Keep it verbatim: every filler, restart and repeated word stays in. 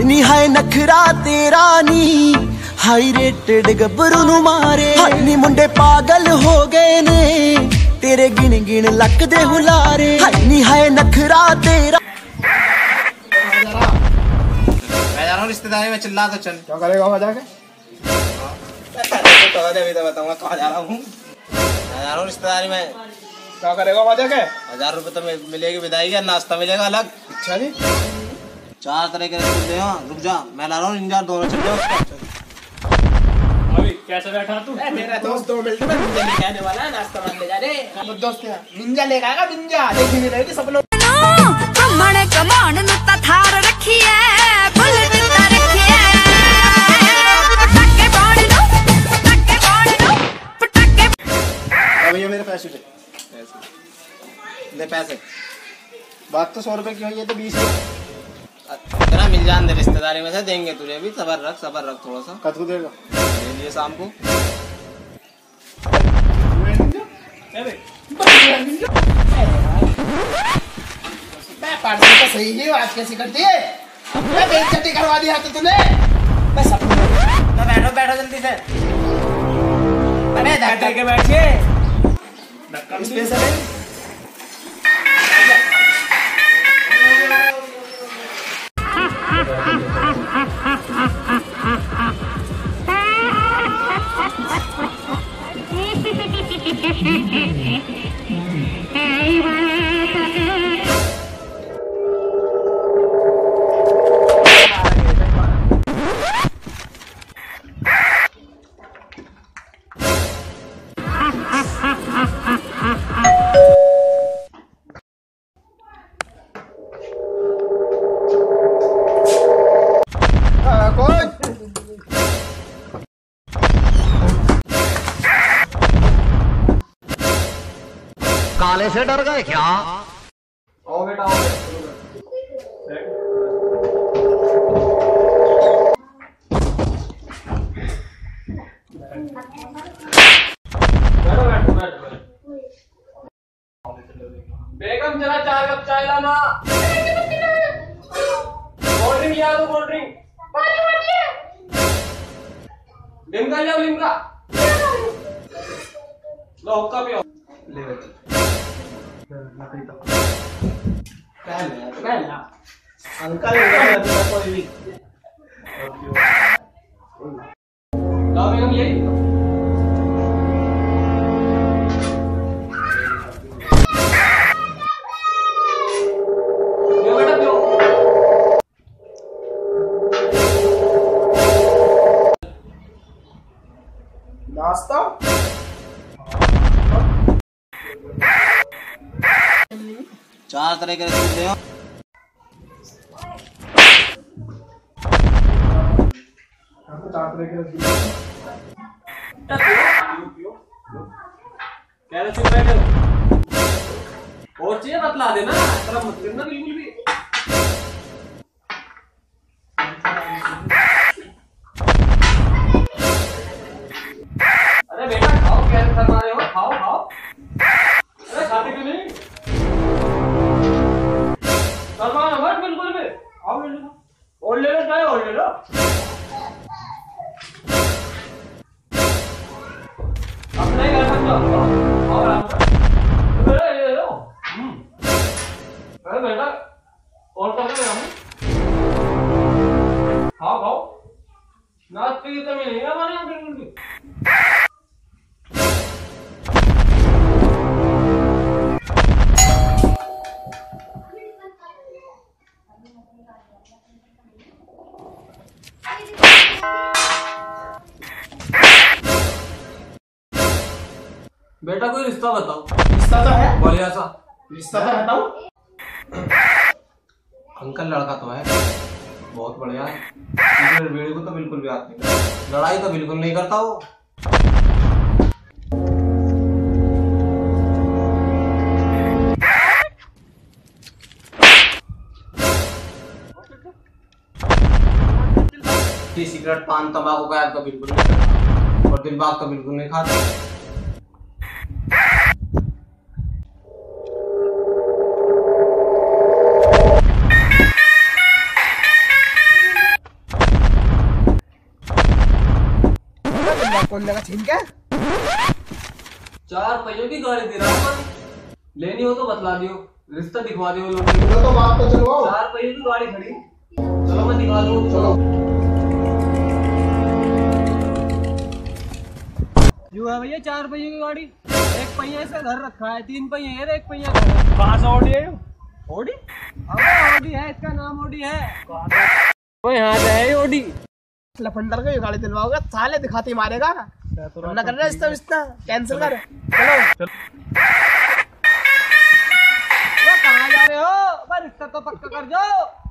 नी हाय नखरा तेरा नी high rated गब्बरू नु मारे नी मुंडे पागल हो गए ने तेरे गिन गिन लक दे हुलारे नी हाय नखरा तेरा। मैं जा रहा हूँ रिश्तेदारी में, चिल्ला तो चल। क्या करेगा वहाँ जाके? तो अभी तो बताऊंगा कहाँ जा रहा हूँ। मैं जा रहा हूँ रिश्तेदारी में। क्या करेगा वहाँ जाके? हजार रुपए तो मिलेगी विदाई का, नाश्ता मिलेगा अलग। अच्छा जी, चार तरह के रसगुल्ले हैं। रुक जा, मैं ला रहा हूँ इंजार, दोनों चल जाओ। अभी कैसे बैठा तू? मेरा दोस्त दो मिनट में निंजा लेके आने वाला है, नाश्ता मान ले जा रे। वो दोस्त है निंजा लेके आएगा, निंजा देखी रहेगी सब लोग। कमण कमान नुता थार रखी है, बुलेट ता रखी है। पटाके बाण दो, पटाके बाण दो, पटाके। अब ये मेरे पैसे दे, पैसे दे, पैसे। बात तो सौ रुपए की हुई है तो बीस तेरा मिल जान दे, रिश्तेदारी में से देंगे तुझे भी। सबर रख, सबर रख थोड़ा सा। कद को देगा? दे लिए शाम को। पार्टी तो सही है, आज कैसी करती है? मैं बेइज्जती करवा दिया तो तूने। मैं सब तो बैठो बैठो जल्दी से। अरे बैठ के बैठिए। स्पेशल है। काले से डर गए क्या? आओ बेटा आओ। बेगम जरा चाय कप चाय लाना। कोल्ड ड्रिंक या तो कोल्ड ड्रिंक। लिमका लिया लिमका। लो हुक्का पियो। ले बेटा। अंकल कोई भी लाओ बेगम ये। पियो बेटा पियो। नाश्ता चार तरह के रसगुल्ले हैं। चार तरह के रसगुल्ले। क्या चुप बैठे हो? और चाहिए बतला देना, तरफ मत करना बिल्कुल भी। अरे बेटा खाओ, क्या फरमा रहे हो? खाओ खाओ। अरे खाते क्यों नहीं? फरमाना मत बिल्कुल भी। आओ ले लो, और ले लो चाहे और ले लो। अपने घर में जाओ और आराम कर। अरे ये लो। हम्म। अरे बेटा और कर ले हम। खाओ खाओ। नाश्ते की कमी नहीं है हमारे यहाँ बिल्कुल भी। बेटा कोई रिश्ता बताओ। रिश्ता तो है, बढ़िया सा रिश्ता तो बताओ। अंकल लड़का तो है, बहुत बढ़िया है। बीड़ी को तो बिल्कुल भी हाथ नहीं करता, लड़ाई तो बिल्कुल नहीं करता वो। सिगरेट पान तंबाकू का तो बिल्कुल नहीं करता, और दिल बाग तो बिल्कुल नहीं खाता। कौन देगा छीन के? चार पहियों की गाड़ी दे रहा हूँ, लेनी हो तो बतला दियो, रिश्ता दिखवा दियो लोग। चलो तो बात तो चलो। चार पहियों की गाड़ी खड़ी, चलो मैं दिखा दूँ। चलो जो है भैया चार पहियों की गाड़ी, एक पहिया से घर रखा है, तीन पहिए हैं, एक पहिया कहाँ से ऑडी है? ऑडी? अबे ऑडी है, इसका नाम ऑडी है। वो यहाँ से है ऑडी। लफंडर को ये गाड़ी दिलवाओगे साले दिखाती मारेगा ना कर रहा है इसका कैंसिल कर। चलो कहाँ जा रहे हो? रिश्ता तो पक्का कर जाओ।